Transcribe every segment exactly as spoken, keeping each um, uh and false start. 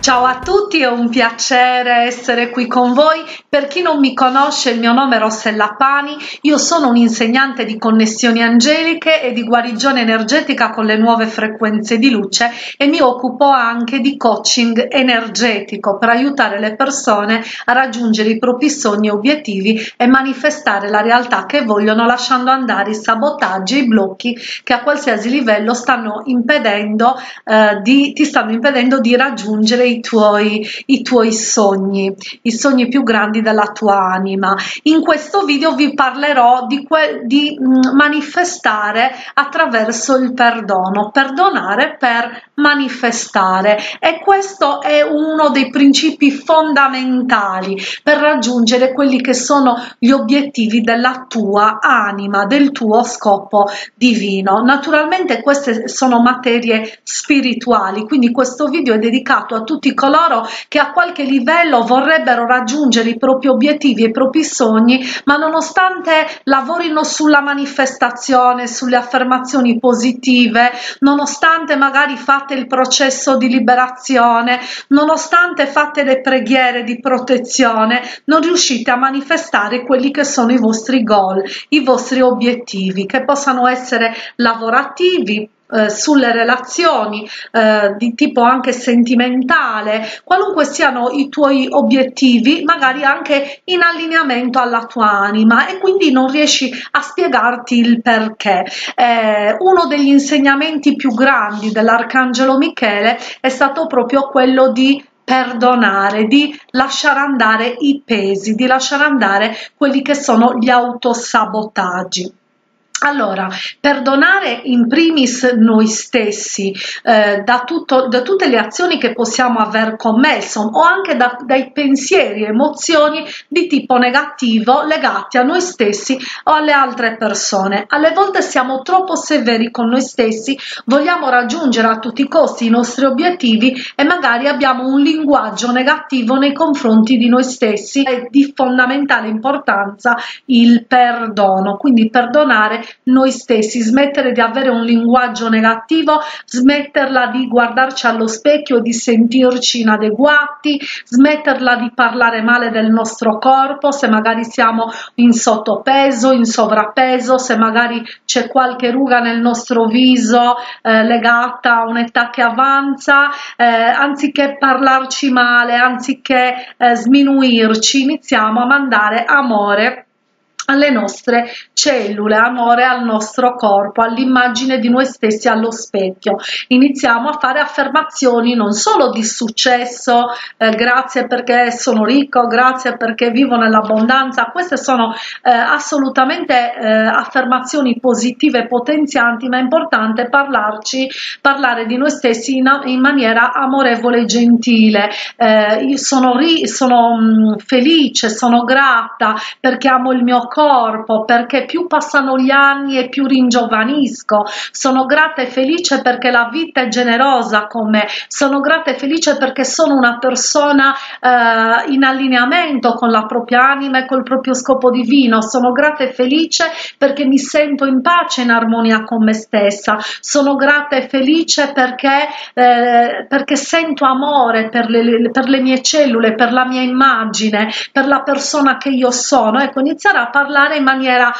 Ciao a tutti, è un piacere essere qui con voi. Per chi non mi conosce, il mio nome è Rossella Pani, io sono un'insegnante di connessioni angeliche e di guarigione energetica con le nuove frequenze di luce e mi occupo anche di coaching energetico per aiutare le persone a raggiungere i propri sogni e obiettivi e manifestare la realtà che vogliono, lasciando andare i sabotaggi e i blocchi che a qualsiasi livello stanno impedendo, eh, di, ti stanno impedendo di raggiungere i tuoi, i tuoi sogni, i sogni più grandi della tua anima. In questo video vi parlerò di, que di mh, manifestare attraverso il perdono, perdonare per manifestare, e questo è uno dei principi fondamentali per raggiungere quelli che sono gli obiettivi della tua anima, del tuo scopo divino. Naturalmente queste sono materie spirituali, quindi questo video è dedicato a tutti coloro che a qualche livello vorrebbero raggiungere i propri obiettivi e i propri sogni, ma nonostante lavorino sulla manifestazione, sulle affermazioni positive, nonostante magari fate il processo di liberazione, nonostante fate le preghiere di protezione, non riuscite a manifestare quelli che sono i vostri goal, i vostri obiettivi, che possano essere lavorativi, Eh, sulle relazioni, eh, di tipo anche sentimentale, qualunque siano i tuoi obiettivi, magari anche in allineamento alla tua anima, e quindi non riesci a spiegarti il perché. Eh, uno degli insegnamenti più grandi dell'Arcangelo Michele è stato proprio quello di perdonare, di lasciare andare i pesi, di lasciare andare quelli che sono gli autosabotaggi. Allora, perdonare in primis noi stessi, eh, da, tutto, da tutte le azioni che possiamo aver commesso, o anche da, dai pensieri e emozioni di tipo negativo legati a noi stessi o alle altre persone. Alle volte siamo troppo severi con noi stessi, vogliamo raggiungere a tutti i costi i nostri obiettivi e magari abbiamo un linguaggio negativo nei confronti di noi stessi. È di fondamentale importanza il perdono, quindi perdonare noi stessi, smettere di avere un linguaggio negativo, smetterla di guardarci allo specchio e di sentirci inadeguati, smetterla di parlare male del nostro corpo, se magari siamo in sottopeso, in sovrappeso, se magari c'è qualche ruga nel nostro viso eh, legata a un'età che avanza, eh, anziché parlarci male, anziché eh, sminuirci, iniziamo a mandare amore alle nostre cellule, amore al nostro corpo, all'immagine di noi stessi allo specchio. Iniziamo a fare affermazioni non solo di successo, eh, grazie perché sono ricco, grazie perché vivo nell'abbondanza. Queste sono eh, assolutamente eh, affermazioni positive e potenzianti, ma è importante parlarci, parlare di noi stessi in, in maniera amorevole e gentile. Eh, io sono, ri, sono mh, felice, sono grata perché amo il mio corpo, corpo, perché più passano gli anni e più ringiovanisco. Sono grata e felice perché la vita è generosa con me, sono grata e felice perché sono una persona eh, in allineamento con la propria anima e col proprio scopo divino. Sono grata e felice perché mi sento in pace, in armonia con me stessa. Sono grata e felice perché, eh, perché sento amore per le, per le mie cellule, per la mia immagine, per la persona che io sono. Ecco, iniziare a parlare in maniera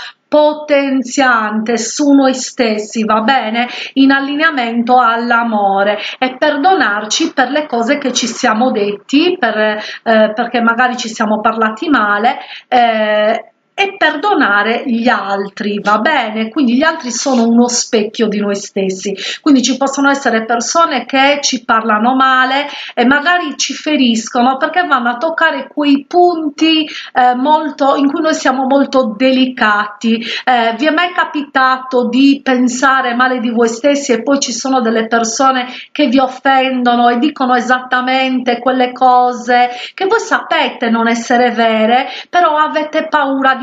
potenziante su noi stessi, va bene, in allineamento all'amore, e perdonarci per le cose che ci siamo detti, per, eh, perché magari ci siamo parlati male, eh, e perdonare gli altri, va bene? Quindi gli altri sono uno specchio di noi stessi, quindi ci possono essere persone che ci parlano male e magari ci feriscono perché vanno a toccare quei punti eh, molto, in cui noi siamo molto delicati. Eh, vi è mai capitato di pensare male di voi stessi e poi ci sono delle persone che vi offendono e dicono esattamente quelle cose che voi sapete non essere vere, però avete paura di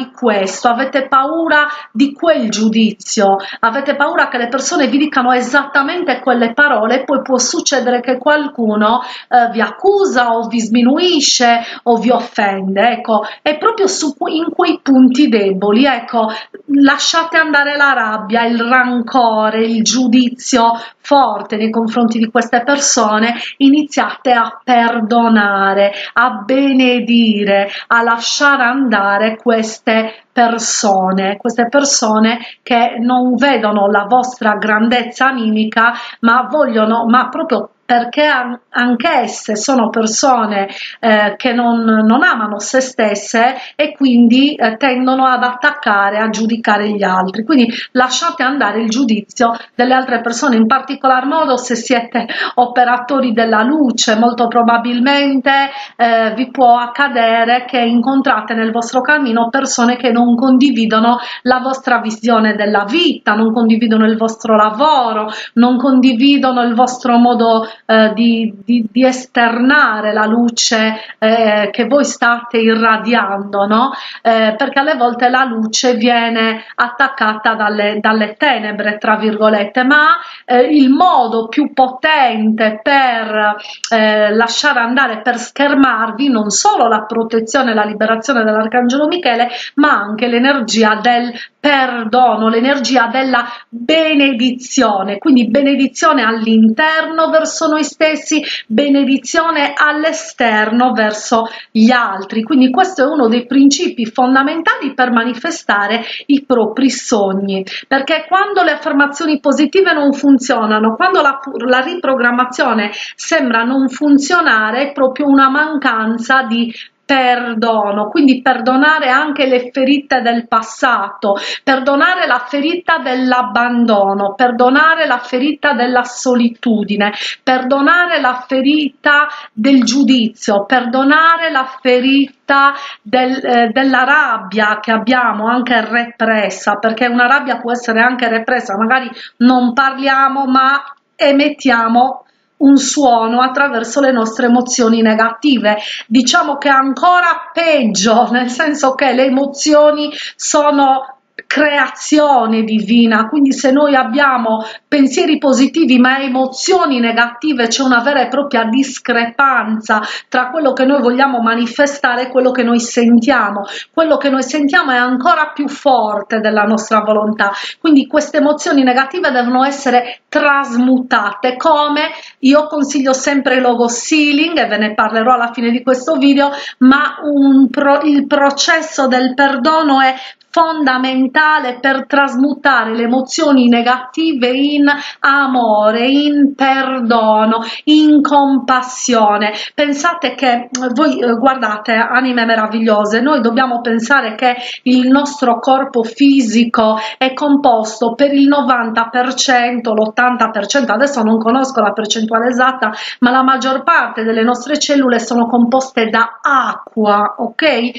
di questo, avete paura di quel giudizio, avete paura che le persone vi dicano esattamente quelle parole, e poi può succedere che qualcuno eh, vi accusa o vi sminuisce o vi offende. Ecco, è proprio su, in quei punti deboli, ecco, lasciate andare la rabbia, il rancore, il giudizio forte nei confronti di queste persone, iniziate a perdonare, a benedire, a lasciare andare queste persone, queste persone che non vedono la vostra grandezza animica, ma vogliono, ma proprio perché anche esse sono persone eh, che non, non amano se stesse, e quindi eh, tendono ad attaccare, a giudicare gli altri. Quindi lasciate andare il giudizio delle altre persone, in particolar modo se siete operatori della luce. Molto probabilmente eh, vi può accadere che incontrate nel vostro cammino persone che non condividono la vostra visione della vita, non condividono il vostro lavoro, non condividono il vostro modo Eh, di, di, di esternare la luce eh, che voi state irradiando, no? Eh, perché alle volte la luce viene attaccata dalle, dalle tenebre, tra virgolette, ma eh, il modo più potente per eh, lasciare andare, per schermarvi, non solo la protezione e la liberazione dell'Arcangelo Michele, ma anche l'energia del perdono, l'energia della benedizione. Quindi benedizione all'interno verso noi stessi, benedizione all'esterno verso gli altri. Quindi questo è uno dei principi fondamentali per manifestare i propri sogni, perché quando le affermazioni positive non funzionano, quando la, la riprogrammazione sembra non funzionare, è proprio una mancanza di perdono. Quindi perdonare anche le ferite del passato, perdonare la ferita dell'abbandono, perdonare la ferita della solitudine, perdonare la ferita del giudizio, perdonare la ferita del, eh, della rabbia che abbiamo anche repressa, perché una rabbia può essere anche repressa, magari non parliamo ma emettiamo un suono attraverso le nostre emozioni negative. Diciamo che è ancora peggio, nel senso che le emozioni sono creazione divina, quindi se noi abbiamo pensieri positivi ma emozioni negative, c'è una vera e propria discrepanza tra quello che noi vogliamo manifestare e quello che noi sentiamo. Quello che noi sentiamo è ancora più forte della nostra volontà, quindi queste emozioni negative devono essere trasmutate. Come? Io consiglio sempre Logos Healing, e ve ne parlerò alla fine di questo video, ma un pro, il processo del perdono è fondamentale per trasmutare le emozioni negative in amore, in perdono, in compassione. Pensate che voi, guardate, anime meravigliose, noi dobbiamo pensare che il nostro corpo fisico è composto per il novanta per cento, l'ottanta per cento, adesso non conosco la percentuale esatta, ma la maggior parte delle nostre cellule sono composte da acqua, ok? Eh,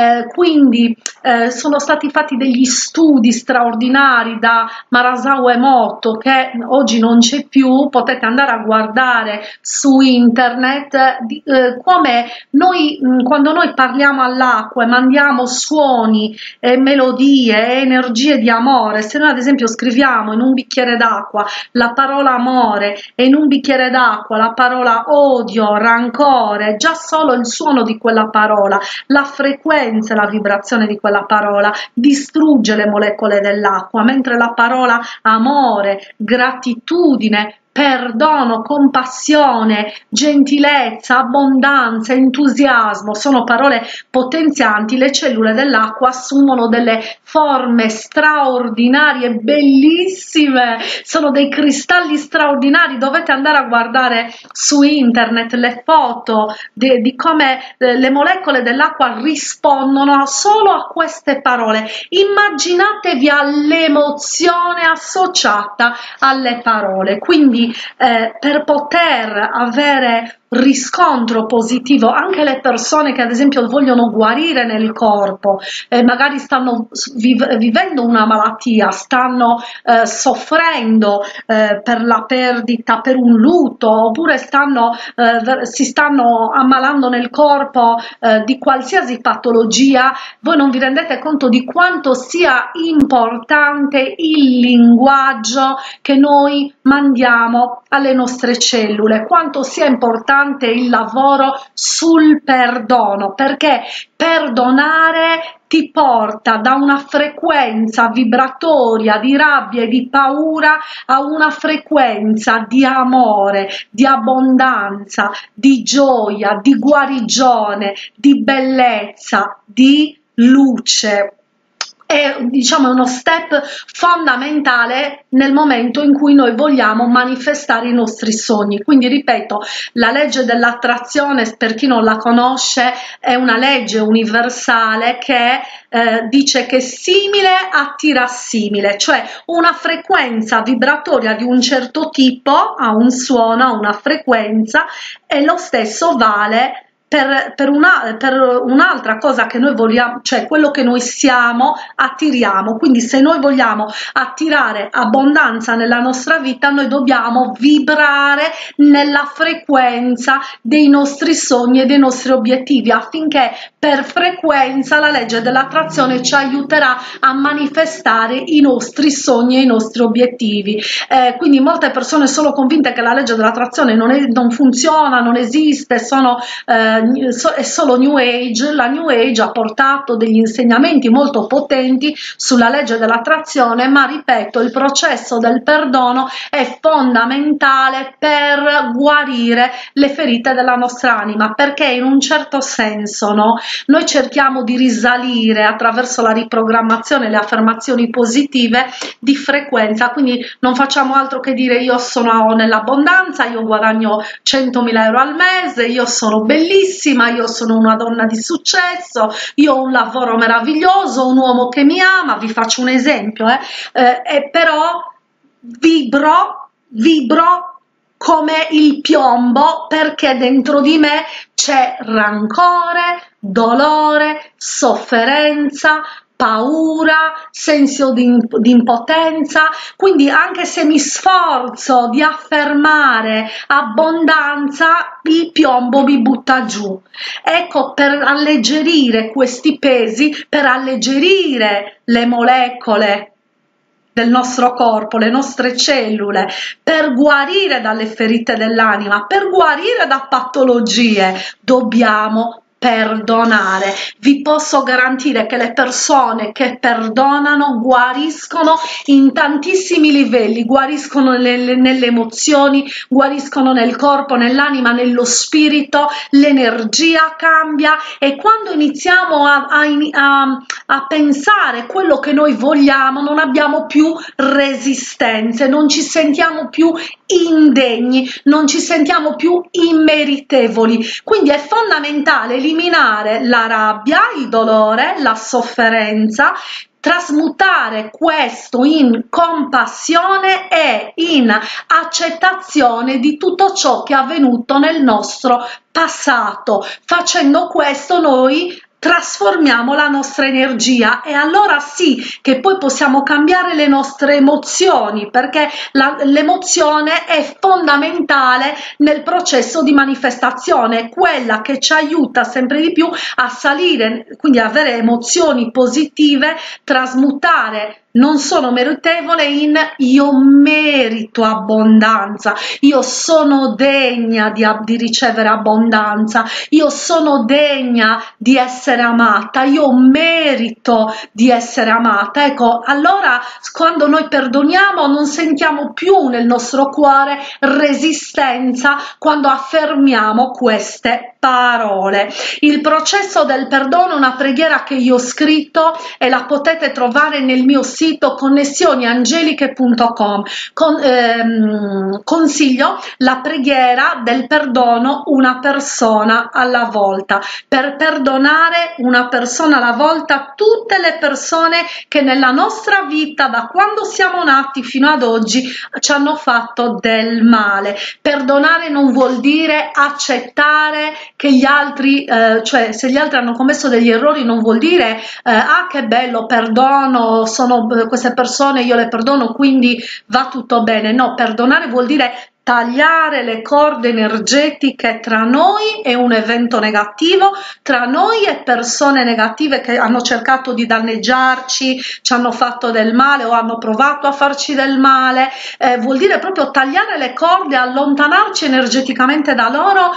quindi eh, sono stati fatti degli studi straordinari da Masao Emoto, che oggi non c'è più, potete andare a guardare su internet, di, eh, come noi, mh, quando noi parliamo all'acqua e mandiamo suoni, eh, melodie, eh, energie di amore. Se noi ad esempio scriviamo in un bicchiere d'acqua la parola amore e in un bicchiere d'acqua la parola odio, rancore, già solo il suono di quella parola, la frequenza e la vibrazione di quella parola distrugge le molecole dell'acqua, mentre la parola amore, gratitudine, perdono, compassione, gentilezza, abbondanza, entusiasmo sono parole potenzianti. Le cellule dell'acqua assumono delle forme straordinarie, bellissime, sono dei cristalli straordinari. Dovete andare a guardare su internet le foto di, di come eh, le molecole dell'acqua rispondono solo a queste parole. Immaginatevi all'emozione associata alle parole. Quindi Eh, per poter avere riscontro positivo. Anche le persone che ad esempio vogliono guarire nel corpo, eh, magari stanno viv vivendo una malattia, stanno eh, soffrendo eh, per la perdita, per un lutto, oppure stanno, eh, si stanno ammalando nel corpo eh, di qualsiasi patologia, voi non vi rendete conto di quanto sia importante il linguaggio che noi mandiamo alle nostre cellule, quanto sia importante il lavoro sul perdono, perché perdonare ti porta da una frequenza vibratoria di rabbia e di paura a una frequenza di amore, di abbondanza, di gioia, di guarigione, di bellezza, di luce. È, diciamo, uno step fondamentale nel momento in cui noi vogliamo manifestare i nostri sogni. Quindi ripeto, la legge dell'attrazione, per chi non la conosce, è una legge universale che eh, dice che simile attira simile, cioè una frequenza vibratoria di un certo tipo ha un suono, ha una frequenza, e lo stesso vale per, per una, per un'altra cosa che noi vogliamo, cioè quello che noi siamo, attiriamo. Quindi se noi vogliamo attirare abbondanza nella nostra vita, noi dobbiamo vibrare nella frequenza dei nostri sogni e dei nostri obiettivi, affinché per frequenza la legge dell'attrazione ci aiuterà a manifestare i nostri sogni e i nostri obiettivi. Eh, quindi molte persone sono convinte che la legge dell'attrazione non, non funziona, non esiste, sono eh, è solo New Age. La New Age ha portato degli insegnamenti molto potenti sulla legge dell'attrazione, ma ripeto, il processo del perdono è fondamentale per guarire le ferite della nostra anima, perché in un certo senso, no, noi cerchiamo di risalire attraverso la riprogrammazione e le affermazioni positive di frequenza. Quindi non facciamo altro che dire: io sono nell'abbondanza, io guadagno centomila euro al mese, io sono bellissima, io sono una donna di successo, io ho un lavoro meraviglioso, un uomo che mi ama. Vi faccio un esempio, eh? Eh, e però vibro, vibro come il piombo, perché dentro di me c'è rancore, dolore, sofferenza, paura, senso di, di impotenza. Quindi anche se mi sforzo di affermare abbondanza, il piombo mi butta giù. Ecco, per alleggerire questi pesi, per alleggerire le molecole del nostro corpo, le nostre cellule, per guarire dalle ferite dell'anima, per guarire da patologie, dobbiamo perdonare. Vi posso garantire che le persone che perdonano guariscono in tantissimi livelli, guariscono nelle, nelle emozioni, guariscono nel corpo, nell'anima, nello spirito, l'energia cambia, e quando iniziamo a, a, a, a pensare quello che noi vogliamo, non abbiamo più resistenze, non ci sentiamo più indegni, non ci sentiamo più immeritevoli. Quindi è fondamentale eliminare la rabbia, il dolore, la sofferenza, trasmutare questo in compassione e in accettazione di tutto ciò che è avvenuto nel nostro passato. Facendo questo noi trasformiamo la nostra energia, e allora sì che poi possiamo cambiare le nostre emozioni, perché l'emozione è fondamentale nel processo di manifestazione, quella che ci aiuta sempre di più a salire, quindi avere emozioni positive, trasmutare non sono meritevole in io merito abbondanza, io sono degna di, di ricevere abbondanza, io sono degna di essere amata, io merito di essere amata. Ecco, allora quando noi perdoniamo non sentiamo più nel nostro cuore resistenza quando affermiamo queste parole. Il processo del perdono è una preghiera che io ho scritto e la potete trovare nel mio sito sito connessioni angeliche punto com. Con, ehm, consiglio la preghiera del perdono una persona alla volta, per perdonare una persona alla volta tutte le persone che nella nostra vita, da quando siamo nati fino ad oggi, ci hanno fatto del male. Perdonare non vuol dire accettare che gli altri, eh, cioè se gli altri hanno commesso degli errori, non vuol dire eh, ah che bello, perdono, sono queste persone, io le perdono, quindi va tutto bene. No, perdonare vuol dire tagliare le corde energetiche tra noi e un evento negativo, tra noi e persone negative che hanno cercato di danneggiarci, ci hanno fatto del male o hanno provato a farci del male. Eh, vuol dire proprio tagliare le corde, allontanarci energeticamente da loro.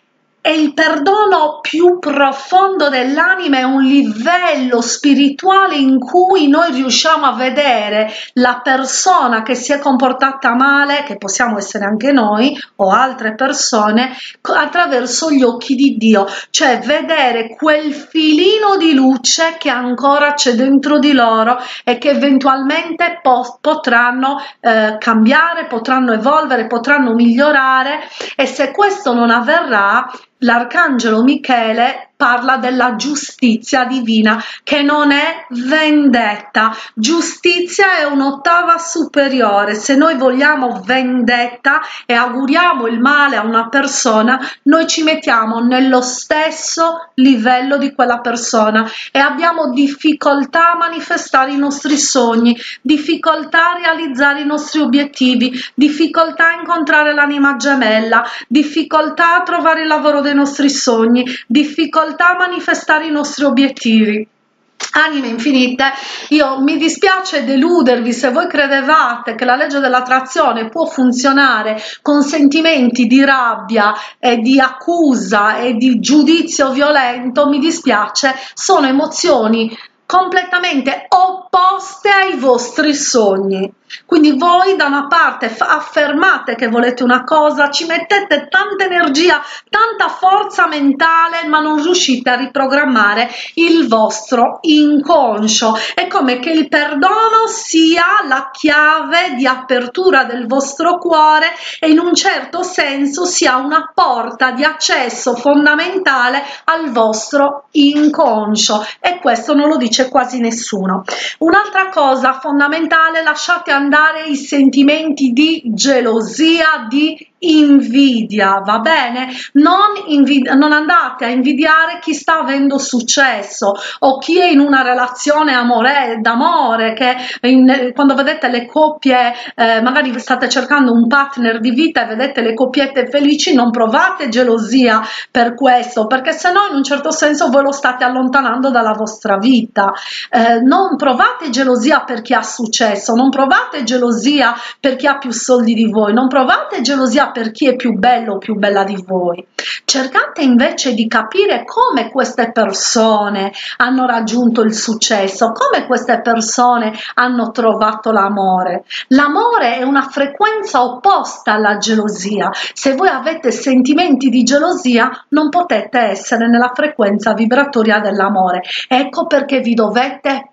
E il perdono più profondo dell'anima è un livello spirituale in cui noi riusciamo a vedere la persona che si è comportata male, che possiamo essere anche noi o altre persone, attraverso gli occhi di Dio, cioè vedere quel filino di luce che ancora c'è dentro di loro e che eventualmente po- potranno eh, cambiare, potranno evolvere, potranno migliorare. E se questo non avverrà, l'arcangelo Michele parla della giustizia divina, che non è vendetta. Giustizia è un'ottava superiore. Se noi vogliamo vendetta e auguriamo il male a una persona, noi ci mettiamo nello stesso livello di quella persona e abbiamo difficoltà a manifestare i nostri sogni, difficoltà a realizzare i nostri obiettivi, difficoltà a incontrare l'anima gemella, difficoltà a trovare il lavoro dei nostri sogni, difficoltà a manifestare i nostri obiettivi. Anime infinite, io mi dispiace deludervi se voi credevate che la legge dell'attrazione può funzionare con sentimenti di rabbia e di accusa e di giudizio violento. Mi dispiace, sono emozioni completamente opposte ai vostri sogni. Quindi voi da una parte affermate che volete una cosa, ci mettete tanta energia, tanta forza mentale, ma non riuscite a riprogrammare il vostro inconscio. È come che il perdono sia la chiave di apertura del vostro cuore e in un certo senso sia una porta di accesso fondamentale al vostro inconscio, e questo non lo dice quasi nessuno. Un'altra cosa fondamentale: lasciate andare i sentimenti di gelosia, di invidia, va bene? Non, non andate a invidiare chi sta avendo successo o chi è in una relazione amore d'amore, che in, quando vedete le coppie, eh, magari state cercando un partner di vita e vedete le coppiette felici, non provate gelosia per questo, perché se no in un certo senso voi lo state allontanando dalla vostra vita. Eh, non provate gelosia per chi ha successo, non provate gelosia per chi ha più soldi di voi, non provate gelosia per chi è più bello o più bella di voi. Cercate invece di capire come queste persone hanno raggiunto il successo, come queste persone hanno trovato l'amore. L'amore è una frequenza opposta alla gelosia. Se voi avete sentimenti di gelosia, non potete essere nella frequenza vibratoria dell'amore. Ecco perché vi dovete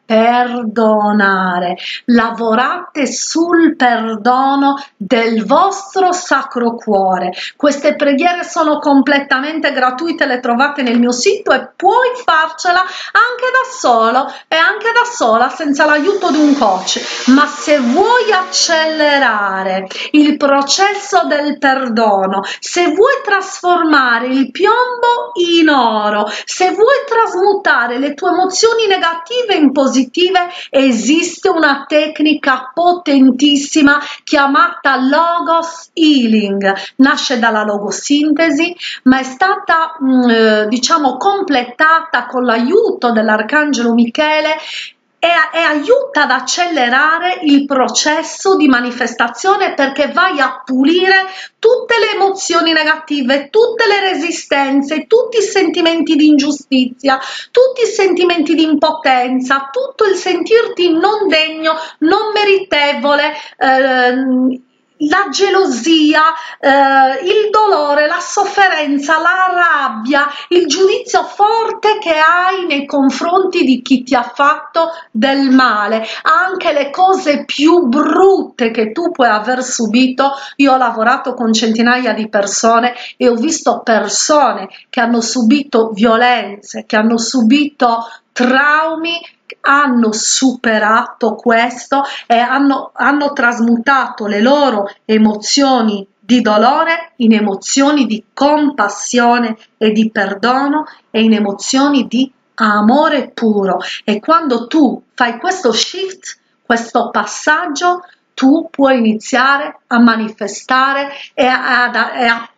perdonare. Lavorate sul perdono del vostro sacro cuore. Queste preghiere sono completamente gratuite, le trovate nel mio sito e puoi farcela anche da solo e anche da sola senza l'aiuto di un coach. Ma se vuoi accelerare il processo del perdono, se vuoi trasformare il piombo in oro, se vuoi trasmutare le tue emozioni negative in positive, esiste una tecnica potentissima chiamata Logos Healing. Nasce dalla logosintesi, ma è stata mh, diciamo completata con l'aiuto dell'arcangelo Michele e, e aiuta ad accelerare il processo di manifestazione, perché vai a pulire tutte le emozioni negative, tutte le resistenze, tutti i sentimenti di ingiustizia, tutti i sentimenti di impotenza, tutto il sentirti non degno, non meritevole, eh, la gelosia, eh, il dolore, la sofferenza, la rabbia, il giudizio forte che hai nei confronti di chi ti ha fatto del male, anche le cose più brutte che tu puoi aver subito. Io ho lavorato con centinaia di persone e ho visto persone che hanno subito violenze, che hanno subito traumi, hanno superato questo e hanno, hanno trasmutato le loro emozioni di dolore in emozioni di compassione e di perdono e in emozioni di amore puro. E quando tu fai questo shift, questo passaggio, tu puoi iniziare a manifestare e a, a, e a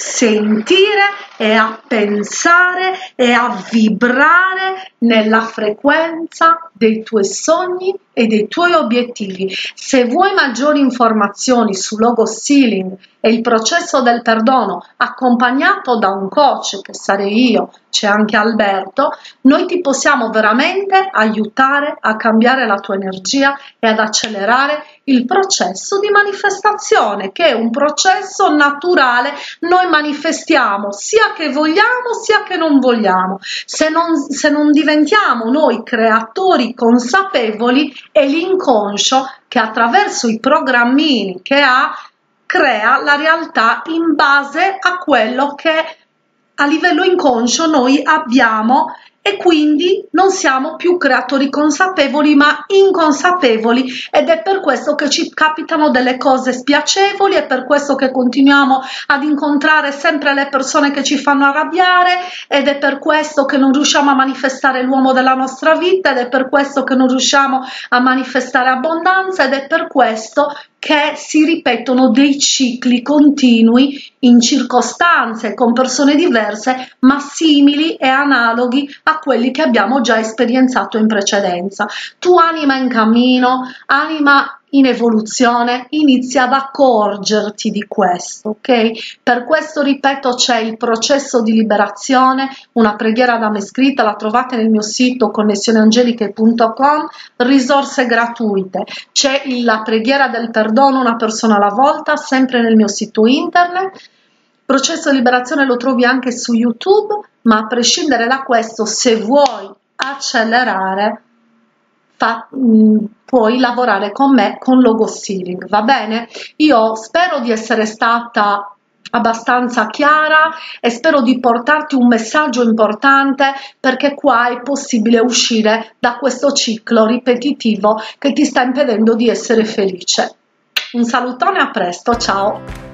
sentire e a pensare e a vibrare nella frequenza dei tuoi sogni e dei tuoi obiettivi. Se vuoi maggiori informazioni su Logos Healing e il processo del perdono accompagnato da un coach, che sarei io, c'è anche Alberto, noi ti possiamo veramente aiutare a cambiare la tua energia e ad accelerare il processo di manifestazione, che è un processo naturale. Noi manifestiamo sia che vogliamo sia che non vogliamo. Se non, se non diventiamo noi creatori consapevoli, è l'inconscio che attraverso i programmini che ha crea la realtà in base a quello che a livello inconscio noi abbiamo, e quindi non siamo più creatori consapevoli ma inconsapevoli, ed è per questo che ci capitano delle cose spiacevoli, è per questo che continuiamo ad incontrare sempre le persone che ci fanno arrabbiare, ed è per questo che non riusciamo a manifestare l'uomo della nostra vita, ed è per questo che non riusciamo a manifestare abbondanza, ed è per questo che si ripetono dei cicli continui in circostanze con persone diverse ma simili e analoghi a quelli che abbiamo già esperienzato in precedenza. Tu, anima in cammino, anima in evoluzione, inizia ad accorgerti di questo, ok? Per questo, ripeto, c'è il processo di liberazione, una preghiera da me scritta, la trovate nel mio sito connessioni angeliche punto com, risorse gratuite. C'è la preghiera del perdono, una persona alla volta, sempre nel mio sito internet. Processo di liberazione lo trovi anche su YouTube, ma a prescindere da questo, se vuoi accelerare, Fa, mh, puoi lavorare con me con Logos Healing, va bene? Io spero di essere stata abbastanza chiara e spero di portarti un messaggio importante, perché qua è possibile uscire da questo ciclo ripetitivo che ti sta impedendo di essere felice. Un salutone, a presto, ciao!